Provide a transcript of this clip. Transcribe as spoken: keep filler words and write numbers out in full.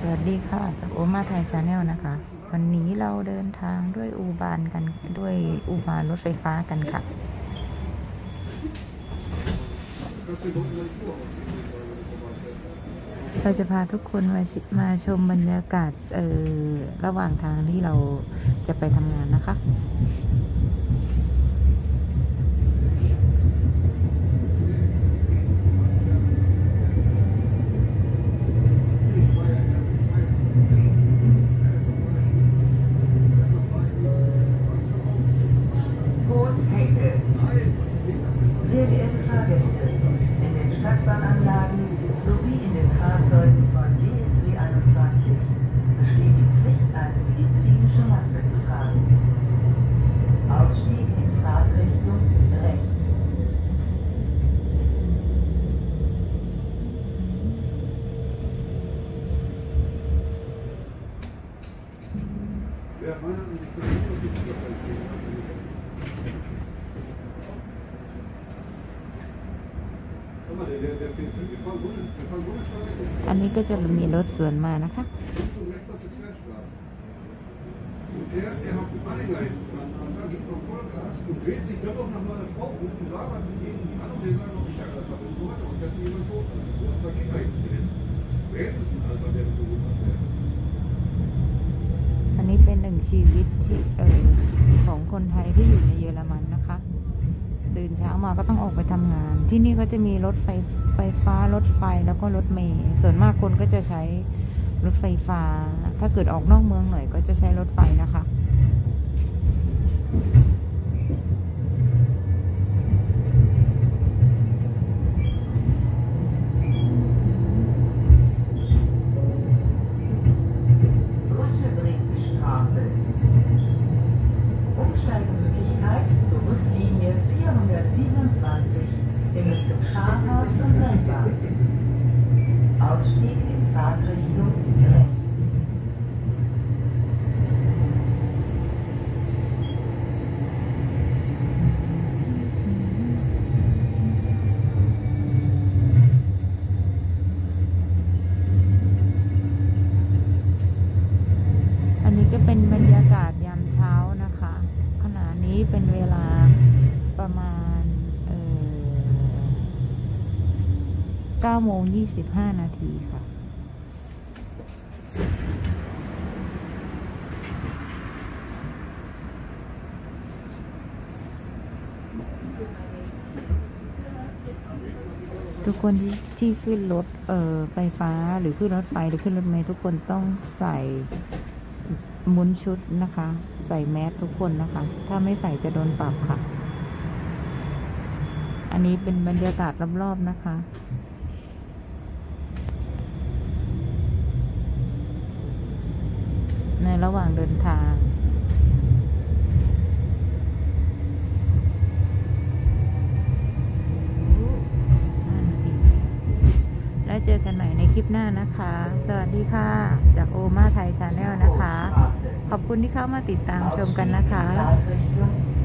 วัสดีค่ะจากโอมาไทยชาแนลนะคะวันนี้เราเดินทางด้วยอูบานกันด้วยอูบานรถไฟฟ้ากันค่ะเราจะพาทุกคนมามาชมบรรยากาศเอ่อระหว่างทางที่เราจะไปทำงานนะคะ Sehr geehrte Fahrgäste, in den Stadtbahnanlagen sowie in den Fahrzeugen von D S W einundzwanzig besteht die Pflicht, eine medizinische Maske zu tragen. Ausstieg in Fahrtrichtung rechts. อันนี้ก็จะมีรถสวนมานะคะอันนี้เป็นหนึ่งชีวิตที่เออของคนไทยที่อยู่ในเยอรมันนะคะตื่นเช้ามาก็ต้องออกไปทำงานที่นี่ก็จะมีรถไฟไฟฟ้ารถไฟแล้วก็รถเมล์ส่วนมากคนก็จะใช้รถไฟฟ้าถ้าเกิดออกนอกเมืองหน่อยก็จะใช้รถไฟนะคะ Umsteigemöglichkeit zur Buslinie vierhundertsiebenundzwanzig in Richtung Scharnhorst und Rennbahn. Ausstieg in Fahrtrichtung rechts. อันนี้ก็เป็นบรรยากาศยามเช้านะคะขณะนี้เป็นเวลาประมาณเอ่อเก้าโมงยี่สิบห้านาทีค่ะทุกคนที่ที่ขึ้นรถเอ่อไฟฟ้าหรือขึ้นรถไฟหรือขึ้นรถเมล์ทุกคนต้องใส่มุนชุดนะคะใส่แมสทุกคนนะคะถ้าไม่ใส่จะโดนปรับค่ะอันนี้เป็นบรรยากาศรอบๆนะคะในระหว่างเดินทางแล้วเจอกันใหม่ในคลิปหน้านะคะสวัสดีค่ะจากโอมาไทยชาแนลนะคะขอบคุณที่เข้ามาติดตามชมกันนะคะ